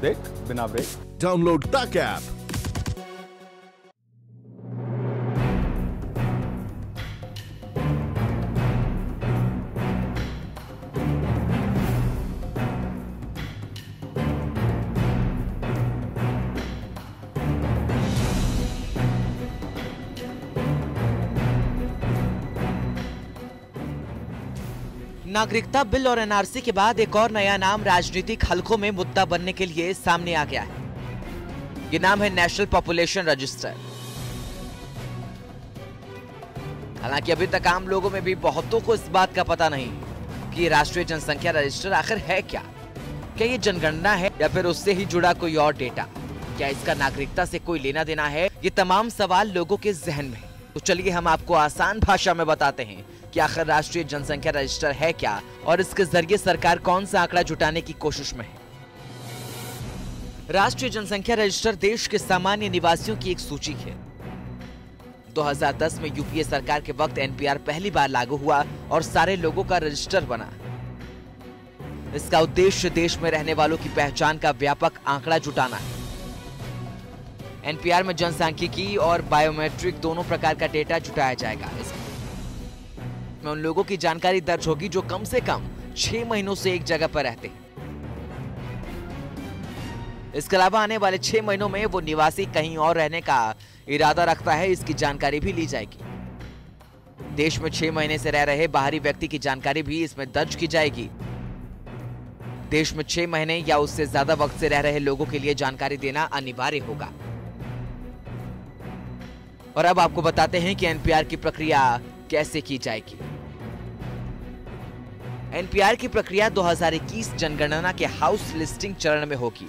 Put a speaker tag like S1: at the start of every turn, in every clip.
S1: देख बिना break.
S2: Download तक ऐप।
S3: नागरिकता बिल और एनआरसी के बाद एक और नया नाम राजनीतिक हलकों में मुद्दा बनने के लिए सामने आ गया है। ये नाम है नेशनल पॉपुलेशन रजिस्टर। हालांकि अभी तक आम लोगों में भी बहुतों को इस बात का पता नहीं कि राष्ट्रीय जनसंख्या रजिस्टर आखिर है क्या। क्या ये जनगणना है या फिर उससे ही जुड़ा कोई और डेटा? क्या इसका नागरिकता से कोई लेना देना है? ये तमाम सवाल लोगों के जहन में है। तो चलिए हम आपको आसान भाषा में बताते हैं कि आखिर राष्ट्रीय जनसंख्या रजिस्टर है क्या और इसके जरिए सरकार कौन सा आंकड़ा जुटाने की कोशिश में है। राष्ट्रीय जनसंख्या रजिस्टर देश के सामान्य निवासियों की एक सूची है। 2010 में यूपीए सरकार के वक्त एनपीआर पहली बार लागू हुआ और सारे लोगों का रजिस्टर बना। इसका उद्देश्य देश में रहने वालों की पहचान का व्यापक आंकड़ा जुटाना है। एनपीआर में जनसांख्यिकी और बायोमेट्रिक दोनों प्रकार का डेटा जुटाया जाएगा। इसमें उन लोगों की जानकारी दर्ज होगी जो कम से कम 6 महीनों से एक जगह पर रहते हैं। इसके अलावा आने वाले 6 महीनों में वो निवासी कहीं और रहने का इरादा रखता है, इसकी जानकारी भी ली जाएगी। देश में 6 महीने से रह रहे बाहरी व्यक्ति की जानकारी भी इसमें दर्ज की जाएगी। देश में 6 महीने या उससे ज्यादा वक्त से रह रहे लोगों के लिए जानकारी देना अनिवार्य होगा। और अब आपको बताते हैं कि एनपीआर की प्रक्रिया कैसे की जाएगी। एनपीआर की प्रक्रिया 2021 जनगणना के हाउस लिस्टिंग चरण में होगी।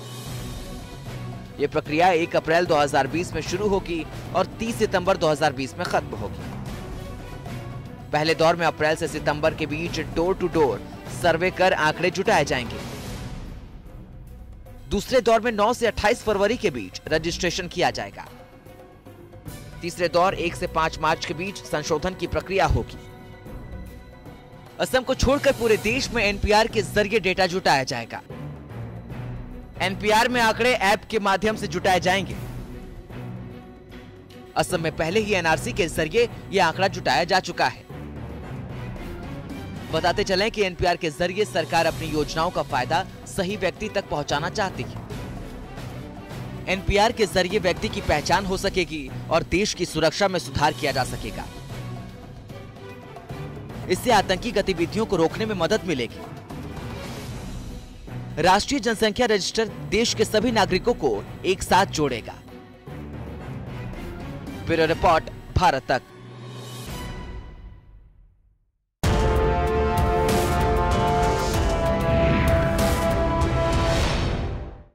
S3: यह प्रक्रिया 1 अप्रैल 2020 में शुरू होगी और 30 सितंबर 2020 में खत्म होगी। पहले दौर में अप्रैल से सितंबर के बीच डोर टू डोर सर्वे कर आंकड़े जुटाए जाएंगे। दूसरे दौर में 9 से 28 फरवरी के बीच रजिस्ट्रेशन किया जाएगा। तीसरे दौर 1 से 5 मार्च के बीच संशोधन की प्रक्रिया होगी। असम को छोड़कर पूरे देश में एनपीआर के जरिए डेटा जुटाया जाएगा। एनपीआर में आंकड़े ऐप के माध्यम से जुटाए जाएंगे। असम में पहले ही एनआरसी के जरिए यह आंकड़ा जुटाया जा चुका है। बताते चलें कि एनपीआर के जरिए सरकार अपनी योजनाओं का फायदा सही व्यक्ति तक पहुंचाना चाहती है। एनपीआर के जरिए व्यक्ति की पहचान हो सकेगी और देश की सुरक्षा में सुधार किया जा सकेगा। इससे आतंकी गतिविधियों को रोकने में मदद मिलेगी। राष्ट्रीय जनसंख्या रजिस्टर देश के सभी नागरिकों को एक साथ जोड़ेगा। ब्यूरो रिपोर्ट, भारत तक।